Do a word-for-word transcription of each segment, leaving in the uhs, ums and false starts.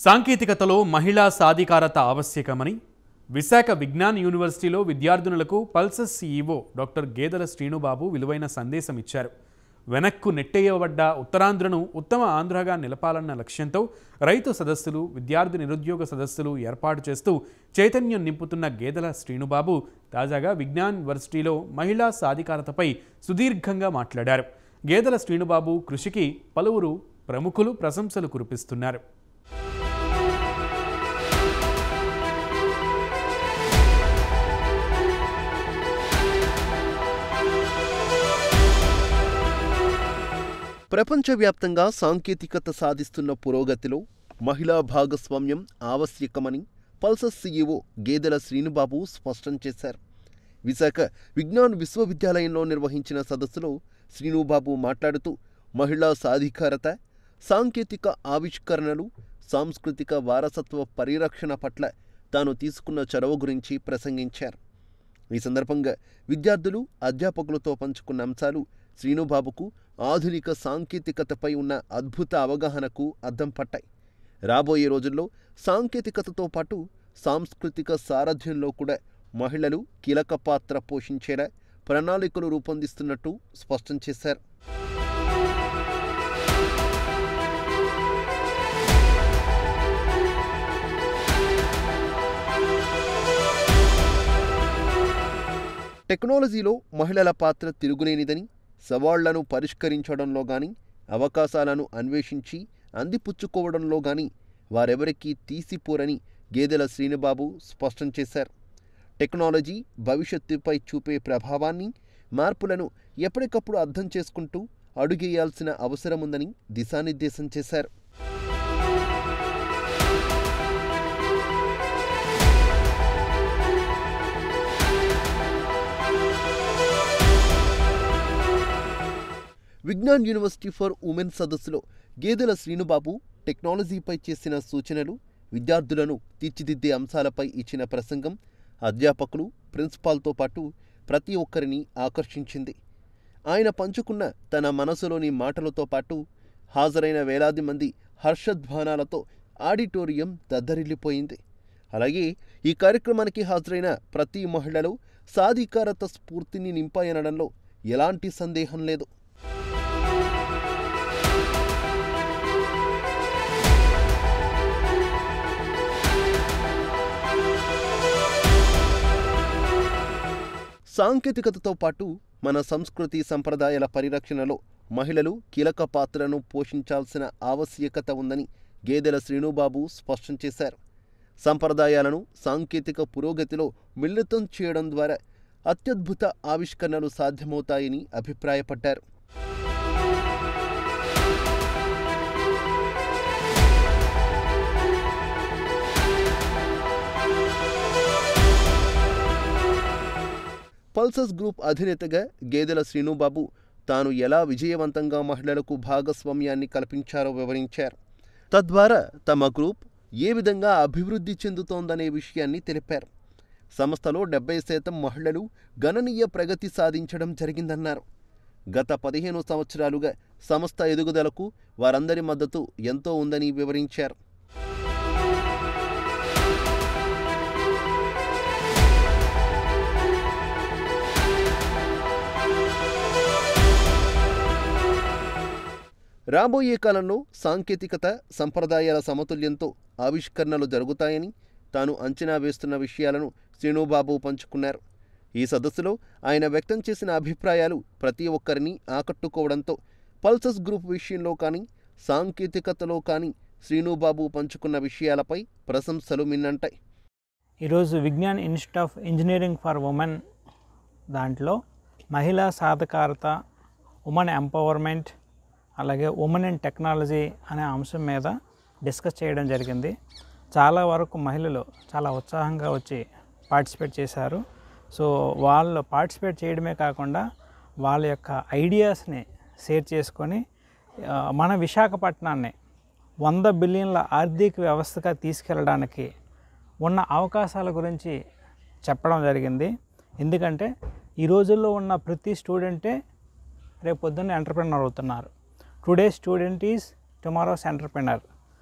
సాంకేతికతలో మహిళా సాధికారత ఆవశ్యకమని విశాఖ విజ్ఞాన్ యూనివర్సిటీలో విద్యార్థినులకు పల్సస్ సీఈఓ డాక్టర్ గేదెల శ్రీనుబాబు విలువైన సందేశం ఇచ్చారు. వెనక్కు నెట్టేయబడ్డ ఉత్తరాంధ్రను ఉత్తమ ఆంధ్రగా నిలపాలన్న లక్ష్యంతో రైతు సదస్సులు, విద్యార్థి నిరుద్యోగ సదస్సులు ఏర్పాటు చేస్తూ చైతన్యం నింపుతున్న గేదెల శ్రీనుబాబు తాజాగా విజ్ఞాన్ యూనివర్సిటీలో మహిళా సాధికారతపై సుదీర్ఘంగా మాట్లాడారు. గేదెల శ్రీనుబాబు కృషికి పలువురు ప్రముఖులు ప్రశంసలు కురిపిస్తున్నారు. ప్రపంచవ్యాప్తంగా సాంకేతికత సాధిస్తున్న పురోగతిలో మహిళా భాగస్వామ్యం ఆవశ్యకమని పల్సస్ సీఈఓ గేదెల శ్రీనుబాబు స్పష్టం చేశారు. విశాఖ విజ్ఞాన్ విశ్వవిద్యాలయంలో నిర్వహించిన సదస్సులో శ్రీనుబాబు మాట్లాడుతూ మహిళా సాధికారత, సాంకేతిక ఆవిష్కరణలు, సాంస్కృతిక వారసత్వ పరిరక్షణ పట్ల తాను తీసుకున్న చొరవ గురించి ప్రసంగించారు. ఈ సందర్భంగా విద్యార్థులు, అధ్యాపకులతో పంచుకున్న అంశాలు శ్రీనుబాబుకు ఆధునిక సాంకేతికతపై ఉన్న అద్భుత అవగాహనకు అద్దం పట్టాయి. రాబోయే రోజుల్లో సాంకేతికతతో పాటు సాంస్కృతిక సారథ్యంలో కూడా మహిళలు కీలక పాత్ర పోషించేలా ప్రణాళికలు రూపొందిస్తున్నట్టు స్పష్టం చేశారు. టెక్నాలజీలో మహిళల పాత్ర తిరుగులేనిదని, సవాళ్లను పరిష్కరించడంలో గాని, అవకాశాలను అన్వేషించి అందిపుచ్చుకోవడంలో గాని వారెవరికీ తీసిపోరని గేదెల శ్రీనుబాబు స్పష్టం చేశారు. టెక్నాలజీ భవిష్యత్తుపై చూపే ప్రభావాన్ని, మార్పులను ఎప్పటికప్పుడు అర్థం చేసుకుంటూ అడుగేయాల్సిన అవసరముందని దిశానిర్దేశం చేశారు. విజ్ఞాన్ యూనివర్సిటీ ఫర్ ఉమెన్ సదస్సులో గేదెల శ్రీనుబాబు టెక్నాలజీపై చేసిన సూచనలు, విద్యార్థులను తీర్చిదిద్దే అంశాలపై ఇచ్చిన ప్రసంగం అధ్యాపకులు, ప్రిన్సిపాల్తో పాటు ప్రతి ఒక్కరిని ఆకర్షించింది. ఆయన పంచుకున్న తన మనసులోని మాటలతో పాటు హాజరైన వేలాది మంది హర్షధ్వానాలతో ఆడిటోరియం దద్దరిల్లిపోయింది. అలాగే ఈ కార్యక్రమానికి హాజరైన ప్రతి మహిళలో సాధికారత స్ఫూర్తిని నింపాయనడంలో ఎలాంటి సందేహం లేదు. సాంకేతికతతో పాటు మన సంస్కృతి సంప్రదాయాల పరిరక్షణలో మహిళలు కీలక పాత్రను పోషించాల్సిన ఆవశ్యకత ఉందని గేదెల శ్రీనుబాబు స్పష్టం చేశారు. సంప్రదాయాలను సాంకేతిక పురోగతిలో మిళితం చేయడం ద్వారా అత్యద్భుత ఆవిష్కరణలు సాధ్యమవుతాయని అభిప్రాయపడ్డారు. పల్సస్ గ్రూప్ అధినేతగా గేదెల శ్రీనుబాబు తాను ఎలా విజయవంతంగా మహిళలకు భాగస్వామ్యాన్ని కల్పించారో వివరించారు. తద్వారా తమ గ్రూప్ ఏ విధంగా అభివృద్ధి చెందుతోందనే విషయాన్ని తెలిపారు. సంస్థలో డెబ్బై శాతం మహిళలు గణనీయ ప్రగతి సాధించడం జరిగిందన్నారు. గత పదిహేను సంవత్సరాలుగా సంస్థ ఎదుగుదలకు వారందరి మద్దతు ఎంతో ఉందని వివరించారు. రాబోయే కాలంలో సాంకేతికత, సంప్రదాయాల సమతుల్యంతో ఆవిష్కరణలు జరుగుతాయని తాను అంచనా వేస్తున్న విషయాలను శ్రీనుబాబు పంచుకున్నారు. ఈ సదస్సులో ఆయన వ్యక్తం చేసిన అభిప్రాయాలు ప్రతి ఒక్కరిని ఆకట్టుకోవడంతో పల్సస్ గ్రూప్ విషయంలో కానీ, సాంకేతికతలో కానీ శ్రీనుబాబు పంచుకున్న విషయాలపై ప్రశంసలు మిన్నంటాయి. ఈరోజు Vignan institute of engineering for women దాంట్లో మహిళా సాధికారత, ఉమెన్ ఎంపవర్మెంట్, అలాగే ఉమెన్ అండ్ టెక్నాలజీ అనే అంశం మీద డిస్కస్ చేయడం జరిగింది. చాలా వరకు మహిళలు చాలా ఉత్సాహంగా వచ్చి పార్టిసిపేట్ చేశారు. సో వాళ్ళు పార్టిసిపేట్ చేయడమే కాకుండా వాళ్ళ యొక్క ఐడియాస్ని షేర్ చేసుకొని మన విశాఖపట్నాన్ని వంద బిలియన్ల ఆర్థిక వ్యవస్థగా తీసుకెళ్ళడానికి ఉన్న అవకాశాల గురించి చెప్పడం జరిగింది. ఎందుకంటే ఈ రోజుల్లో ఉన్న ప్రతి స్టూడెంటే రేపు పొద్దున్న ఎంటర్‌ప్రెన్యూర్ అవుతున్నారు. Today student is tomorrow's entrepreneur.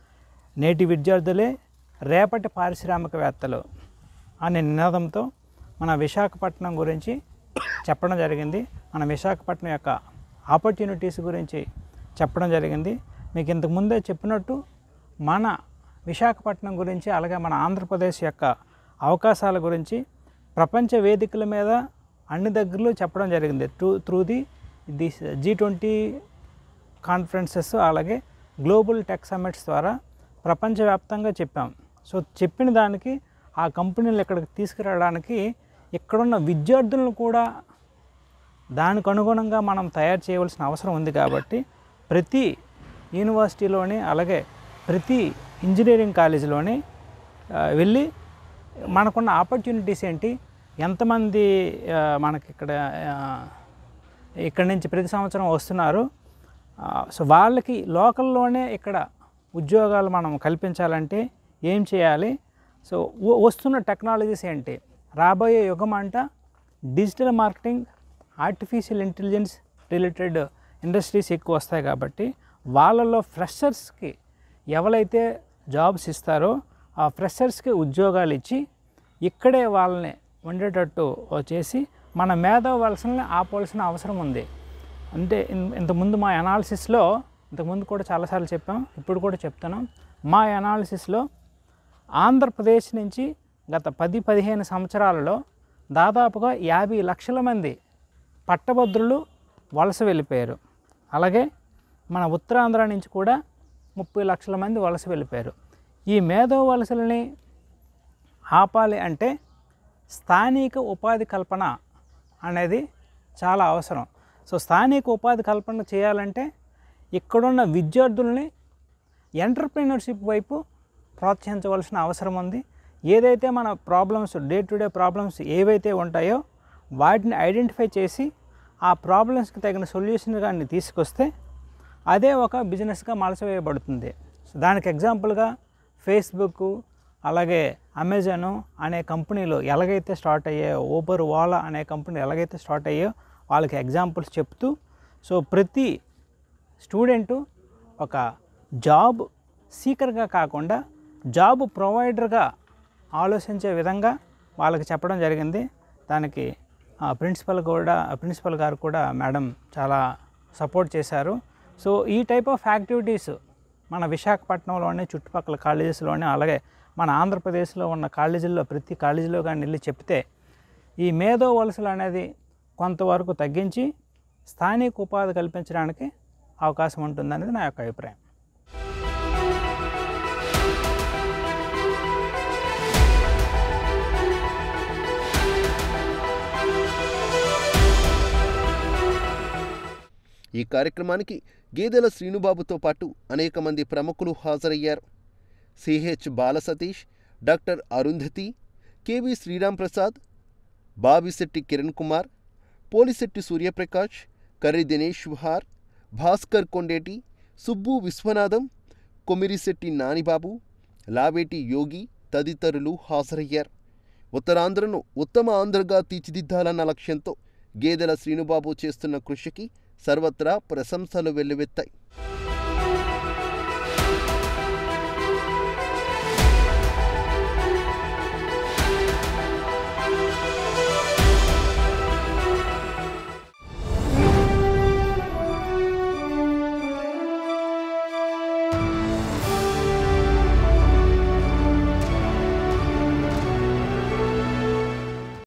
నేటి విద్యార్థులే రేపటి పారిశ్రామికవేత్తలు అనే నినాదంతో మన విశాఖపట్నం గురించి చెప్పడం జరిగింది. మన విశాఖపట్నం యొక్క ఆపర్చునిటీస్ గురించి చెప్పడం జరిగింది. మీకు ఇంతకు ముందే చెప్పినట్టు మన విశాఖపట్నం గురించి అలాగే మన ఆంధ్రప్రదేశ్ యొక్క అవకాశాల గురించి ప్రపంచ వేదికల మీద అన్ని దగ్గరలో చెప్పడం జరిగింది. Through through the the G twenty conferences అలాగే గ్లోబల్ టెక్ సమ్మిట్స్ ద్వారా ప్రపంచవ్యాప్తంగా చెప్పాం. సో చెప్పిన దానికి ఆ కంపెనీలు ఇక్కడికి తీసుకురావడానికి ఇక్కడున్న విద్యార్థులను కూడా దానికి అనుగుణంగా మనం తయారు చేయవలసిన అవసరం ఉంది. కాబట్టి ప్రతి యూనివర్సిటీలోని అలాగే ప్రతి ఇంజనీరింగ్ కాలేజీలోని వెళ్ళి మనకున్న ఆపర్చునిటీస్ ఏంటి, ఎంతమంది మనకి ఇక్కడ ఇక్కడి నుంచి ప్రతి సంవత్సరం వస్తున్నారు, సో వాళ్ళకి లోకల్లోనే ఇక్కడ ఉద్యోగాలు మనం కల్పించాలంటే ఏం చేయాలి, సో వస్తున్న టెక్నాలజీస్ ఏంటి, రాబోయే యుగం అంట digital marketing artificial intelligence related industries ఎక్కువ వస్తాయి. కాబట్టి వాళ్ళల్లో ఫ్రెషర్స్కి ఎవరైతే జాబ్స్ ఇస్తారో ఆ ఫ్రెషర్స్కి ఉద్యోగాలు ఇచ్చి ఇక్కడే వాళ్ళని ఉండేటట్టు చేసి మన మేధావి వలసల్ని ఆపవలసిన అవసరం ఉంది. అంటే ఇంతకుముందు మా అనాలిసిస్లో ఇంతకుముందు కూడా చాలాసార్లు చెప్పాం, ఇప్పుడు కూడా చెప్తాను. మా అనాలిసిస్లో ఆంధ్రప్రదేశ్ నుంచి గత పది పదిహేను సంవత్సరాలలో దాదాపుగా యాభై లక్షల మంది పట్టభద్రులు వలస వెళ్ళిపోయారు. అలాగే మన ఉత్తరాంధ్ర నుంచి కూడా ముప్పై లక్షల మంది వలస వెళ్ళిపోయారు. ఈ మేధో వలసలని ఆపాలి అంటే స్థానిక ఉపాధి కల్పన అనేది చాలా అవసరం. సో స్థానిక ఉపాధి కల్పన చేయాలంటే ఇక్కడున్న విద్యార్థుల్ని ఎంటర్ప్రీనర్షిప్ వైపు ప్రోత్సహించవలసిన అవసరం ఉంది. ఏదైతే మన problems day to day problems ఏవైతే ఉంటాయో వాటిని ఐడెంటిఫై చేసి ఆ ప్రాబ్లమ్స్కి తగిన సొల్యూషన్ కానీ తీసుకొస్తే అదే ఒక బిజినెస్గా మలచవేయబడుతుంది. సో దానికి ఎగ్జాంపుల్గా ఫేస్బుక్ అలాగే అమెజాను అనే కంపెనీలు ఎలాగైతే స్టార్ట్ అయ్యాయో, ఊబర్ ఓలా అనే కంపెనీలు ఎలాగైతే స్టార్ట్ అయ్యాయో వాళ్ళకి ఎగ్జాంపుల్స్ చెప్తూ, సో ప్రతి స్టూడెంటు ఒక జాబ్ సీకర్గా కాకుండా జాబ్ ప్రొవైడర్గా ఆలోచించే విధంగా వాళ్ళకి చెప్పడం జరిగింది. దానికి ప్రిన్సిపల్ కూడా ప్రిన్సిపల్ గారు కూడా మేడం చాలా సపోర్ట్ చేశారు. సో ఈ టైప్ ఆఫ్ యాక్టివిటీస్ మన విశాఖపట్నంలోని చుట్టుపక్కల కాలేజెస్లోనే అలాగే మన ఆంధ్రప్రదేశ్లో ఉన్న కాలేజీల్లో ప్రతి కాలేజీలో కానీ వెళ్ళి చెప్తే ఈ మేధో వలసలు అనేది కొంతవరకు తగ్గించి స్థానిక ఉపాధి కల్పించడానికి అవకాశం ఉంటుందనేది నా యొక్క అభిప్రాయం. ఈ కార్యక్రమానికి గేదెల శ్రీనుబాబుతో పాటు అనేక మంది ప్రముఖులు హాజరయ్యారు. C H Balasatish, doctor Arundhati, K V Sriram Prasad, Babishetti Kiran Kumar, Polisetti Suryaprakash, Karri Dinesh Vihar, Bhaskar Kondeti, Subbu Viswanatham, Komirisetti Nanibabu, Laveti Yogi తదితరులు హాజరయ్యారు. ఉత్తరాంధ్రను ఉత్తమ ఆంధ్రగా తీర్చిదిద్దాలన్న లక్ష్యంతో గేదెల శ్రీనుబాబు చేస్తున్న కృషికి సర్వత్రా ప్రశంసలు వెల్లువెత్తాయి.